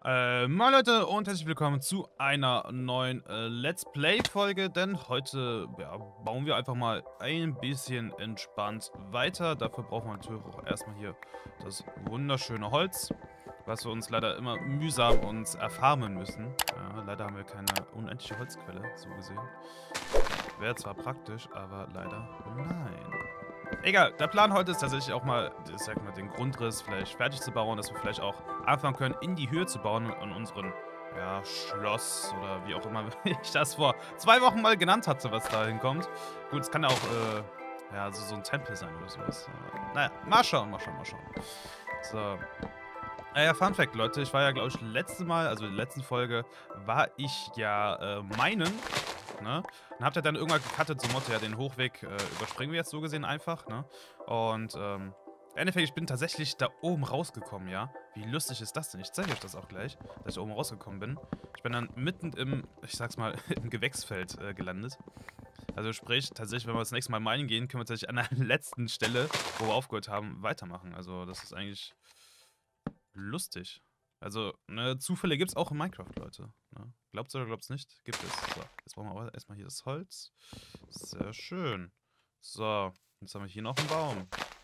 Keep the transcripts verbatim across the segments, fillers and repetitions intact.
Äh, moin Leute und herzlich willkommen zu einer neuen äh, Let's Play-Folge, denn heute ja, bauen wir einfach mal ein bisschen entspannt weiter. Dafür brauchen wir natürlich auch erstmal hier das wunderschöne Holz, was wir uns leider immer mühsam uns erfarmen müssen. Ja, leider haben wir keine unendliche Holzquelle, so gesehen. Wäre zwar praktisch, aber leider nein. Egal, der Plan heute ist tatsächlich auch mal, ich sag mal, den Grundriss vielleicht fertig zu bauen, dass wir vielleicht auch anfangen können, in die Höhe zu bauen an unseren, ja, Schloss oder wie auch immer ich das vor zwei Wochen mal genannt hatte, was da hinkommt. Gut, es kann ja auch, äh, ja, so, so ein Tempel sein oder sowas. Äh, naja, mal schauen, mal schauen, mal schauen. So. Äh, ja, Fun Fact, Leute, ich war ja, glaube ich, letzte Mal, also in der letzten Folge, war ich ja äh, meinen, ne? Und habt ihr dann irgendwann gecuttet, so Motto, ja, den Hochweg äh, überspringen wir jetzt so gesehen einfach, ne? Und, ähm, im Endeffekt, ich bin tatsächlich da oben rausgekommen, ja? Wie lustig ist das denn? Ich zeige euch das auch gleich, dass ich da oben rausgekommen bin. Ich bin dann mitten im, ich sag's mal, im Gewächsfeld äh, gelandet. Also sprich, tatsächlich, wenn wir das nächste Mal meinen gehen, können wir tatsächlich an der letzten Stelle, wo wir aufgehört haben, weitermachen. Also das ist eigentlich lustig. Also, ne, Zufälle gibt's auch in Minecraft, Leute. Ne? Glaubt's oder glaubt's nicht? Gibt es. So, jetzt brauchen wir aber erstmal hier das Holz. Sehr schön. So, jetzt haben wir hier noch einen Baum.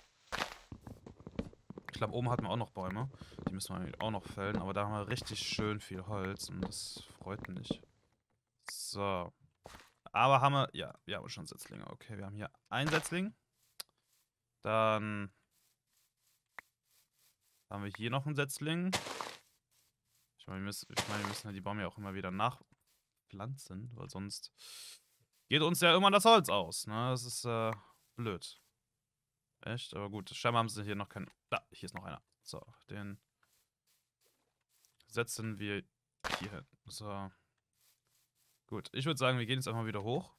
Ich glaube, oben hatten wir auch noch Bäume. Die müssen wir eigentlich auch noch fällen, aber da haben wir richtig schön viel Holz und das freut mich. So. Aber haben wir, ja, wir haben schon Setzlinge. Okay, wir haben hier einen Setzling. Dann haben wir hier noch einen Setzling. Ich meine, wir müssen, ich meine, wir müssen ja die Bäume ja auch immer wieder nachpflanzen, weil sonst geht uns ja irgendwann das Holz aus, ne? Das ist, äh, blöd. Echt? Aber gut, scheinbar haben sie hier noch keinen. Da, hier ist noch einer. So, den setzen wir hier hin. So. Gut, ich würde sagen, wir gehen jetzt einfach wieder hoch.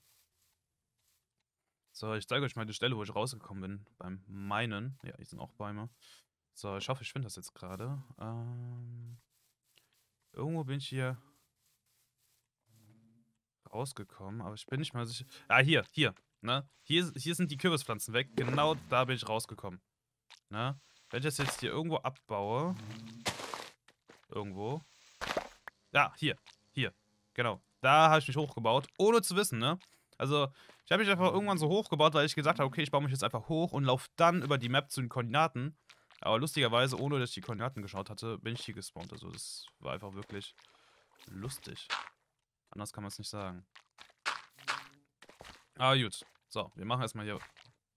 So, ich zeige euch mal die Stelle, wo ich rausgekommen bin beim Minen. Ja, hier sind auch Bäume. So, ich hoffe, ich finde das jetzt gerade. Ähm, irgendwo bin ich hier rausgekommen, aber ich bin nicht mal sicher. Ah, hier, hier, ne? Hier, hier sind die Kürbispflanzen weg. Genau da bin ich rausgekommen. Ne? Wenn ich das jetzt hier irgendwo abbaue. Irgendwo. Ja, hier, hier. Genau. Da habe ich mich hochgebaut, ohne zu wissen, ne? Also, ich habe mich einfach irgendwann so hochgebaut, weil ich gesagt habe, okay, ich baue mich jetzt einfach hoch und laufe dann über die Map zu den Koordinaten. Aber lustigerweise, ohne dass ich die Koordinaten geschaut hatte, bin ich hier gespawnt. Also, das war einfach wirklich lustig. Anders kann man es nicht sagen. Ah, gut. So, wir machen erstmal hier.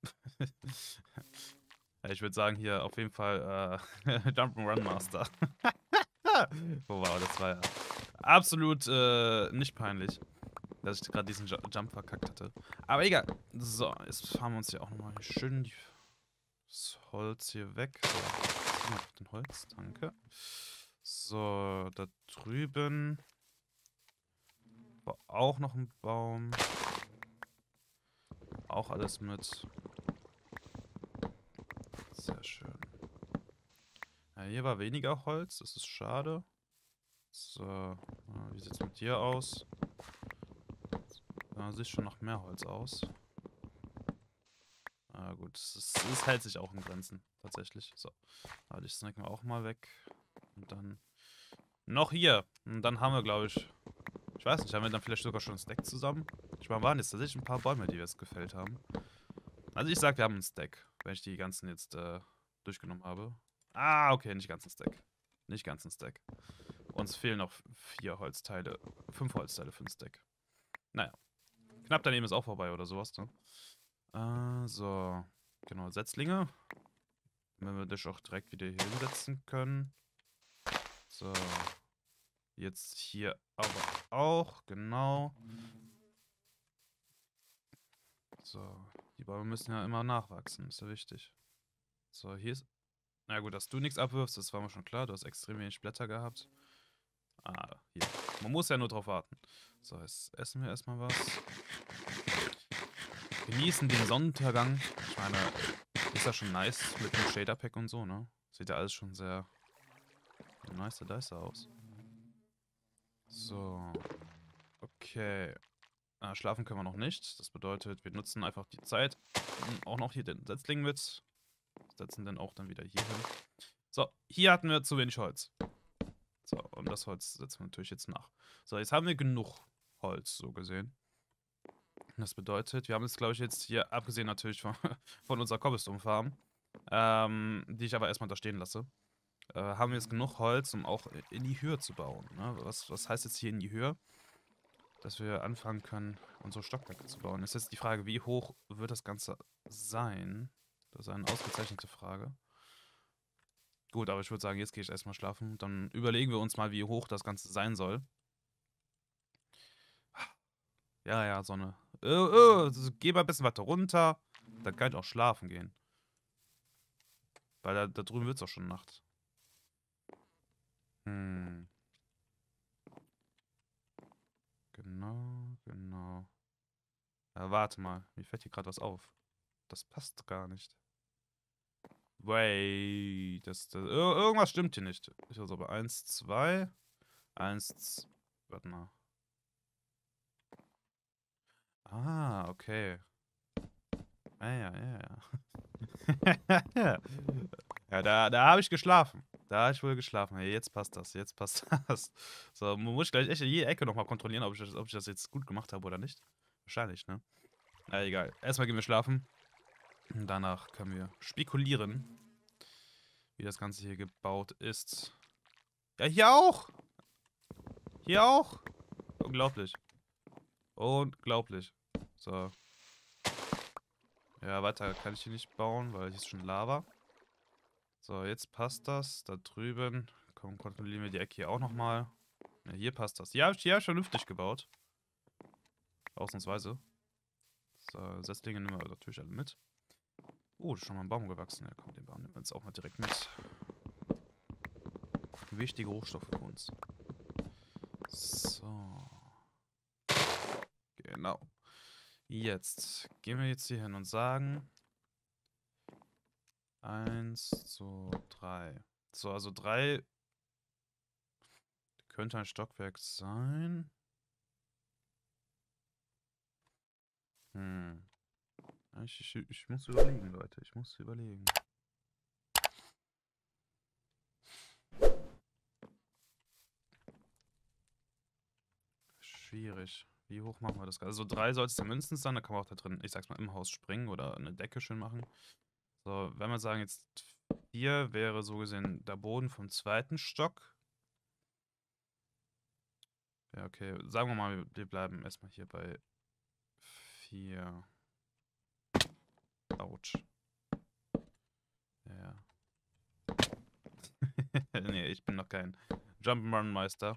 Ja, ich würde sagen, hier auf jeden Fall äh, Jump'n'Run Master. Oh, wow, das war ja absolut äh, nicht peinlich, dass ich gerade diesen Ju Jump verkackt hatte. Aber egal. So, jetzt fahren wir uns hier auch nochmal schön die, das Holz hier weg. So, auf den Holz, danke. So, da drüben war auch noch ein Baum. Auch alles mit. Sehr schön. Ja, hier war weniger Holz, das ist schade. So, wie sieht's mit dir aus? Da sieht schon noch mehr Holz aus. Ah, gut, es hält sich auch in Grenzen, tatsächlich. So, aber die snacken wir auch mal weg. Und dann noch hier. Und dann haben wir, glaube ich, ich weiß nicht, haben wir dann vielleicht sogar schon ein Stack zusammen? Ich meine, waren jetzt tatsächlich ein paar Bäume, die wir jetzt gefällt haben. Also ich sag, wir haben einen Stack, wenn ich die ganzen jetzt äh, durchgenommen habe. Ah, okay, nicht ganz ein Stack. Nicht ganz ein Stack. Uns fehlen noch vier Holzteile. Fünf Holzteile für ein Stack. Naja. Knapp daneben ist auch vorbei oder sowas, ne? Äh, so. Genau, Setzlinge. Wenn wir das auch direkt wieder hier hinsetzen können. So. Jetzt hier aber auch, genau. So. Die Bäume müssen ja immer nachwachsen, ist ja wichtig. So, hier ist. Na gut, dass du nichts abwirfst, das war mir schon klar. Du hast extrem wenig Blätter gehabt. Ah, hier. Man muss ja nur drauf warten. So, jetzt essen wir erstmal was. Genießen den Sonnenuntergang. Ich meine, ist ja schon nice mit dem Shader-Pack und so, ne? Sieht ja alles schon sehr nice, nice aus. So. Okay. Ah, schlafen können wir noch nicht. Das bedeutet, wir nutzen einfach die Zeit. Auch noch hier den Setzling mit. Setzen den auch dann wieder hier hin. So, hier hatten wir zu wenig Holz. So, und das Holz setzen wir natürlich jetzt nach. So, jetzt haben wir genug Holz, so gesehen. Das bedeutet, wir haben jetzt, glaube ich, jetzt hier, abgesehen natürlich von, von unserer Cobblestone-Farm, ähm, die ich aber erstmal da stehen lasse, äh, haben wir jetzt genug Holz, um auch in die Höhe zu bauen. Ne? Was, was heißt jetzt hier in die Höhe? Dass wir anfangen können, unsere Stockwerke zu bauen. Ist jetzt die Frage, wie hoch wird das Ganze sein? Das ist eine ausgezeichnete Frage. Gut, aber ich würde sagen, jetzt gehe ich erstmal schlafen. Dann überlegen wir uns mal, wie hoch das Ganze sein soll. Ja, ja, Sonne. Äh, äh, geh mal ein bisschen weiter runter. Dann kann ich auch schlafen gehen. Weil da, da drüben wird es auch schon Nacht. Hm. Genau, genau. Ja, warte mal. Mir fällt hier gerade was auf. Das passt gar nicht. Wait. Das, das, ir irgendwas stimmt hier nicht. Ich weiß aber eins, zwei. eins, warte mal. Ah, okay. Ah, ja, ja, ja. Ja, da, da habe ich geschlafen. Da habe ich wohl geschlafen. Hey, jetzt passt das, jetzt passt das. So, muss ich gleich echt jede Ecke nochmal kontrollieren, ob ich, das, ob ich das jetzt gut gemacht habe oder nicht. Wahrscheinlich, ne? Na, egal. Erstmal gehen wir schlafen. Und danach können wir spekulieren, wie das Ganze hier gebaut ist. Ja, hier auch! Hier auch! Unglaublich. Unglaublich. So. Ja, weiter kann ich hier nicht bauen, weil hier ist schon Lava. So, jetzt passt das. Da drüben. Komm, kontrollieren wir die Ecke hier auch nochmal. Ja, hier passt das. Ja, hier habe ich vernünftig gebaut. Ausnahmsweise. So, Setzlinge nehmen wir natürlich alle mit. Oh, da ist schon mal ein Baum gewachsen. Ja, komm, den Baum nehmen wir jetzt auch mal direkt mit. Wichtige Rohstoffe für uns. So. Genau. Jetzt gehen wir jetzt hier hin und sagen. Eins, zwei, drei. So, also drei könnte ein Stockwerk sein. Hm. Ich, ich, ich muss überlegen, Leute. Ich muss überlegen. Schwierig. Wie hoch machen wir das? Also drei soll es ja mindestens sein. Da kann man auch da drin, ich sag's mal, im Haus springen oder eine Decke schön machen. So, wenn wir sagen, jetzt vier wäre so gesehen der Boden vom zweiten Stock. Ja, okay. Sagen wir mal, wir bleiben erstmal hier bei vier. Autsch. Ja. Nee, ich bin noch kein Jump'n'Run-Meister.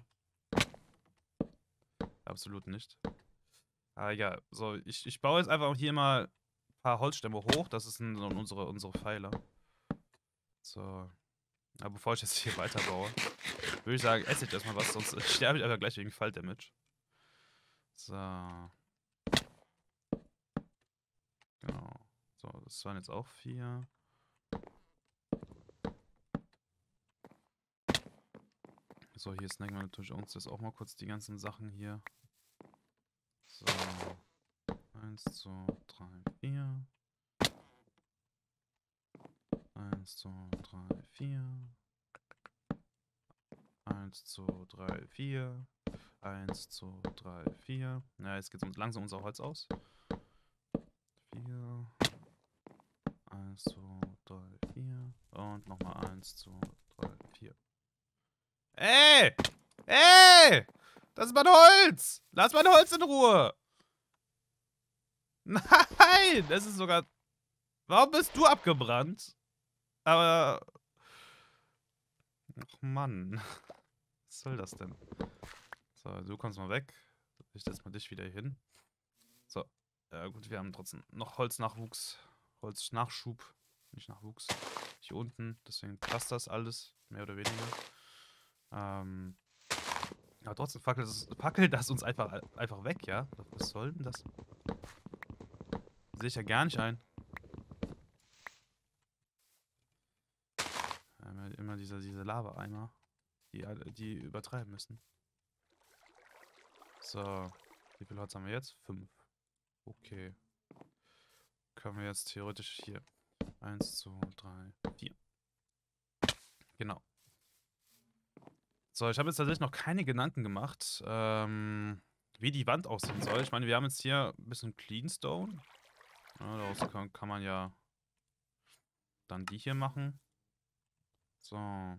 Absolut nicht. Ah ja, so, ich, ich baue jetzt einfach hier mal ein paar Holzstämme hoch. Das sind so unsere, unsere Pfeiler. So. Aber bevor ich jetzt hier weiterbaue, würde ich sagen, esse ich erstmal was, sonst sterbe ich einfach gleich wegen Fall-Damage. So. Genau. So, das waren jetzt auch vier. So, hier snacken wir natürlich uns jetzt auch mal kurz die ganzen Sachen hier. So. Eins, zwei, drei, vier. Eins, zwei, drei, vier. Eins, zwei, drei, vier. Eins, zwei, drei, vier. Ja, jetzt geht langsam unser Holz aus. Vier. Eins, zwei, drei, vier. Und nochmal eins, zwei, drei, vier. Ey! Ey! Das ist mein Holz! Lass mein Holz in Ruhe! Nein! Das ist sogar... Warum bist du abgebrannt? Aber... Ach Mann. Was soll das denn? So, du kommst mal weg. Ich setze mal dich wieder hier hin. So. Ja gut, wir haben trotzdem noch Holznachwuchs. Holznachschub. Nicht Nachwuchs. Hier unten. Deswegen passt das alles. Mehr oder weniger. Ähm... Aber trotzdem fackelt das, fackelt das uns einfach, einfach weg, ja? Was soll denn das? Sehe ich ja gar nicht ein. Ja, immer diese, diese Lava-Eimer, die, die übertreiben müssen. So. Wie viel Holz haben wir jetzt? Fünf. Okay. Können wir jetzt theoretisch hier. Eins, zwei, drei, vier. Genau. So, ich habe jetzt tatsächlich noch keine Gedanken gemacht, ähm, wie die Wand aussehen soll. Ich meine, wir haben jetzt hier ein bisschen Cleanstone. Ja, daraus kann, kann man ja dann die hier machen. So.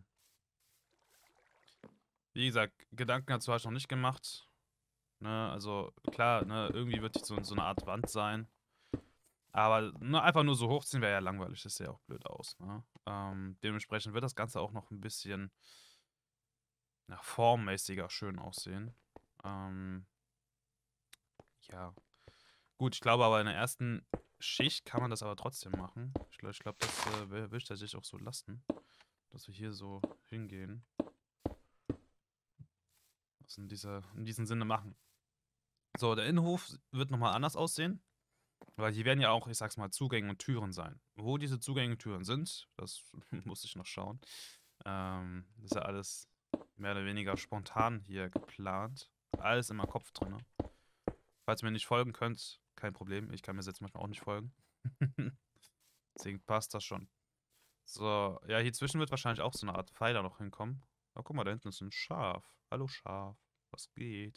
Wie gesagt, Gedanken dazu habe ich noch nicht gemacht. Ne, also klar, ne, irgendwie wird die so, so eine Art Wand sein. Aber ne, einfach nur so hochziehen wäre ja langweilig, das sieht ja auch blöd aus. Ne? Ähm, dementsprechend wird das Ganze auch noch ein bisschen ja, formmäßiger schön aussehen. Ähm, ja. Gut, ich glaube aber in der ersten Schicht kann man das aber trotzdem machen. Ich glaube, ich glaub, das äh, will, will ich tatsächlich auch so lassen. Dass wir hier so hingehen. Das in, dieser, in diesem Sinne machen. So, der Innenhof wird nochmal anders aussehen. Weil hier werden ja auch, ich sag's mal, Zugänge und Türen sein. Wo diese Zugänge und Türen sind, das muss ich noch schauen. Ähm, das ist ja alles mehr oder weniger spontan hier geplant. Alles in meinem Kopf drin. Falls ihr mir nicht folgen könnt, kein Problem. Ich kann mir jetzt manchmal auch nicht folgen. Deswegen passt das schon. So, ja, hier zwischen wird wahrscheinlich auch so eine Art Pfeiler noch hinkommen. Oh, guck mal, da hinten ist ein Schaf. Hallo Schaf. Was geht?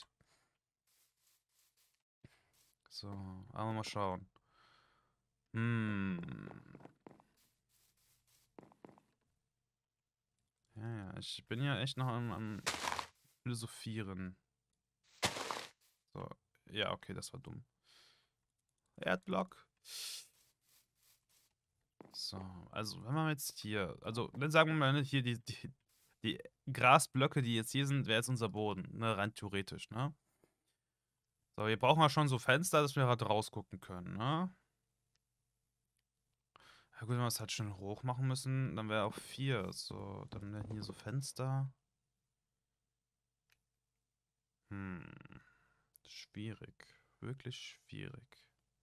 So, aber mal schauen. Hm. Ja, ja, ich bin ja echt noch am, am Philosophieren. So, ja, okay, das war dumm. Erdblock. So, also wenn man jetzt hier, also dann sagen wir mal hier die, die, die Grasblöcke, die jetzt hier sind, wäre jetzt unser Boden, ne, rein theoretisch, ne? So, hier brauchen wir schon so Fenster, dass wir halt rausgucken können, ne? Ja gut, wenn wir es halt schön hoch machen müssen, dann wäre auch vier, so, dann wären hier so Fenster. Hm, schwierig, wirklich schwierig.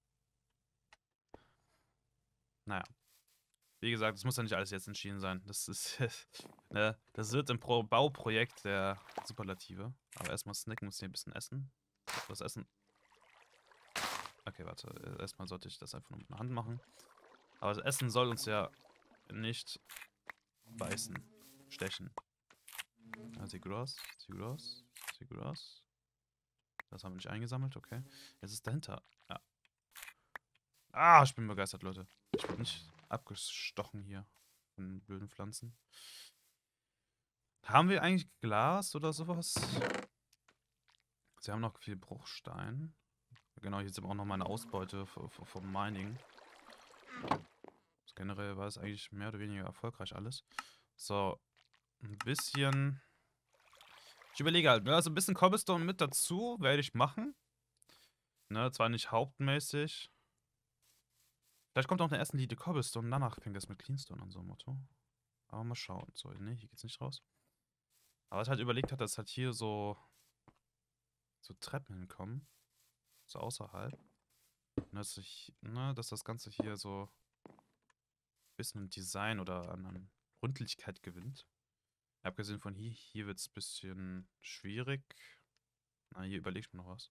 Naja. Wie gesagt, das muss ja nicht alles jetzt entschieden sein. Das ist, ne, das wird im Pro Bauprojekt der Superlative. Aber erstmal snacken, muss hier ein bisschen essen. Was essen? Okay, warte. Erstmal sollte ich das einfach nur mit der Hand machen. Aber das Essen soll uns ja nicht beißen, stechen. Ja, sieht gut aus, sieht gut aus, sieht gut aus. Das haben wir nicht eingesammelt, okay. Jetzt ist dahinter. Ja. Ah, ich bin begeistert, Leute. Ich bin nicht abgestochen hier von blöden Pflanzen. Haben wir eigentlich Glas oder sowas? Sie haben noch viel Bruchstein. Genau, hier sind auch noch meine Ausbeute vom Mining. Generell war es eigentlich mehr oder weniger erfolgreich alles. So, ein bisschen... Ich überlege halt, ne, also ein bisschen Cobblestone mit dazu werde ich machen. Ne, zwar nicht hauptmäßig. Vielleicht kommt auch in der ersten Linie Cobblestone, danach fängt das mit Cleanstone an, so ein Motto. Aber mal schauen. So, ne, hier geht's nicht raus. Aber was ich halt überlegt hatte, dass halt hier so so Treppen hinkommen. So außerhalb. Und dass ich, ne, dass das Ganze hier so ein bisschen an Design oder an, an Rundlichkeit gewinnt. Abgesehen von hier, hier wird es ein bisschen schwierig. Na, hier überlege ich mir noch was.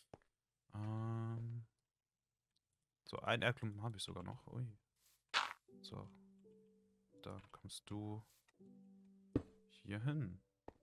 Ähm, so, ein Erdklumpen habe ich sogar noch. Ui. So. Dann kommst du hier hin.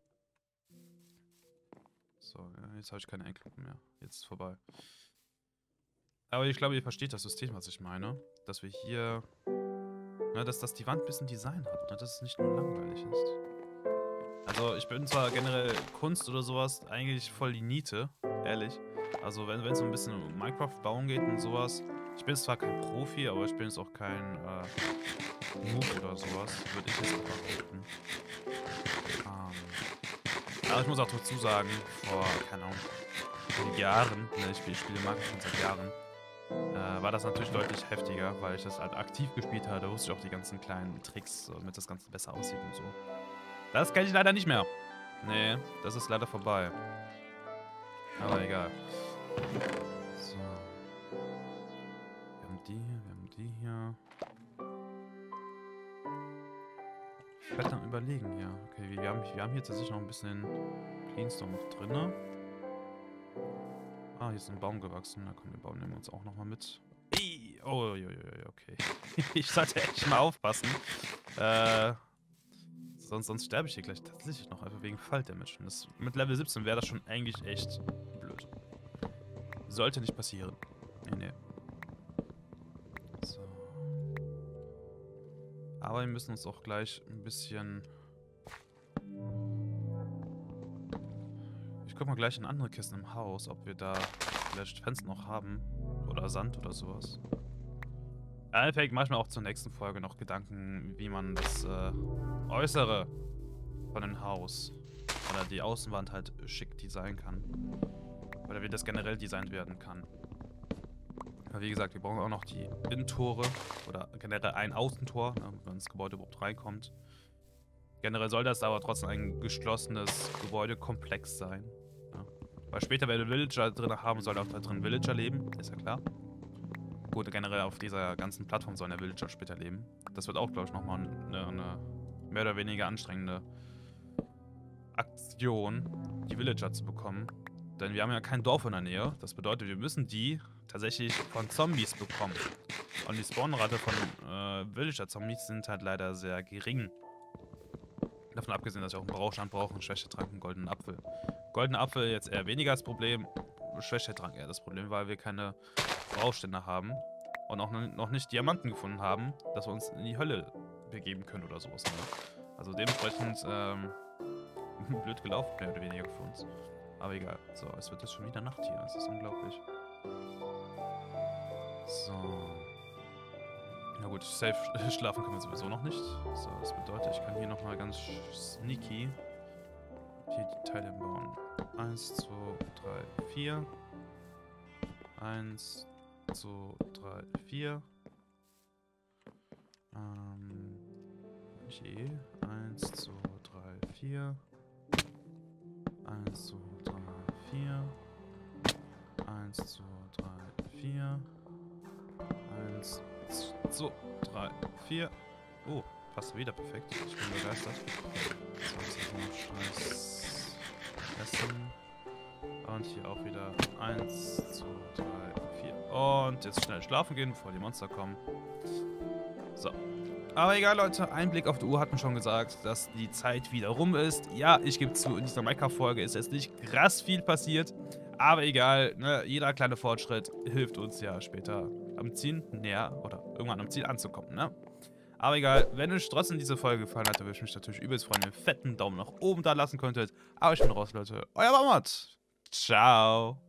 So, ja, jetzt habe ich keine Erdklumpen mehr. Jetzt ist es vorbei. Aber ich glaube, ihr versteht das System, was ich meine. Dass wir hier... Ne, dass, dass die Wand ein bisschen Design hat. Ne, dass es nicht nur langweilig ist. Also ich bin zwar generell Kunst oder sowas eigentlich voll die Niete, ehrlich. Also wenn es so ein bisschen um Minecraft bauen geht und sowas. Ich bin zwar kein Profi, aber ich bin jetzt auch kein äh, Noob oder sowas, würde ich jetzt einfach behaupten. Ähm, aber ich muss auch dazu sagen, vor, keine Ahnung, Jahren, ne, ich spiele, spiele Minecraft schon seit Jahren, äh, war das natürlich deutlich heftiger, weil ich das halt aktiv gespielt hatte, da wusste ich auch die ganzen kleinen Tricks, damit das Ganze besser aussieht und so. Das kenne ich leider nicht mehr. Nee, das ist leider vorbei. Aber egal. So. Wir haben die hier, wir haben die hier. Ich werde dann überlegen hier. Okay, wir haben, wir haben hier tatsächlich noch ein bisschen Cleanstone noch drin. Ah, hier ist ein Baum gewachsen. Na komm, den Baum nehmen wir uns auch nochmal mit. Oh, okay. Ich sollte echt mal aufpassen. Äh, Sonst, sonst sterbe ich hier gleich tatsächlich noch, einfach wegen Fall-Damage. Und das, mit Level siebzehn wäre das schon eigentlich echt blöd. Sollte nicht passieren. Nee, nee. So. Aber wir müssen uns auch gleich ein bisschen... Ich guck mal gleich in andere Kisten im Haus, ob wir da vielleicht Fenster noch haben. Oder Sand oder sowas. Ja, im Endeffekt mache ich mir auch zur nächsten Folge noch Gedanken, wie man das äh, Äußere von dem Haus oder die Außenwand halt schick designen kann. Oder wie das generell designt werden kann. Aber wie gesagt, wir brauchen auch noch die Innentore oder generell ein Außentor, ne, wenn das Gebäude überhaupt reinkommt. Generell soll das aber trotzdem ein geschlossenes Gebäudekomplex sein. Ja. Weil später, wenn wir Villager drin haben, soll auch da drin Villager leben, ist ja klar. Gut, generell auf dieser ganzen Plattform sollen ja Villager später leben. Das wird auch, glaube ich, nochmal eine, eine mehr oder weniger anstrengende Aktion, die Villager zu bekommen. Denn wir haben ja kein Dorf in der Nähe. Das bedeutet, wir müssen die tatsächlich von Zombies bekommen. Und die Spawnrate von äh, Villager-Zombies sind halt leider sehr gering. Davon abgesehen, dass ich auch einen Brauchstand brauche, einen Schwächetrank, einen goldenen Apfel. Goldener Apfel jetzt eher weniger das Problem, Schwächetrank eher das Problem, weil wir keine Brauchstände haben und auch noch nicht Diamanten gefunden haben, dass wir uns in die Hölle begeben können oder sowas. Ne? Also dementsprechend ähm, blöd gelaufen, mehr oder weniger für uns. Aber egal. So, es wird jetzt schon wieder Nacht hier. Das ist unglaublich. So. Na gut, safe schlafen können wir sowieso noch nicht. So, das bedeutet, ich kann hier nochmal ganz sneaky hier die Teile bauen. Eins, zwei, drei, vier. Eins, zwei, drei, vier. Ähm. Je. Eins, zwei, drei, vier. Eins, zwei, drei, vier. Eins, zwei, drei, vier. Eins, zwei, drei, vier. Oh, passt wieder perfekt. Ich bin begeistert. So, Scheiß Essen. Und hier auch wieder eins, zwei, drei, vier. Und jetzt schnell schlafen gehen, bevor die Monster kommen. So. Aber egal, Leute. Ein Blick auf die Uhr hat mir schon gesagt, dass die Zeit wieder rum ist. Ja, ich gebe zu, in dieser Minecraft-Folge ist jetzt nicht krass viel passiert. Aber egal, ne? Jeder kleine Fortschritt hilft uns ja später am Ziel näher oder irgendwann am Ziel anzukommen, ne? Aber egal, wenn euch trotzdem diese Folge gefallen hat, dann würde ich mich natürlich übelst freuen, einen fetten Daumen nach oben da lassen könntet. Aber ich bin raus, Leute. Euer Baumert. Ciao.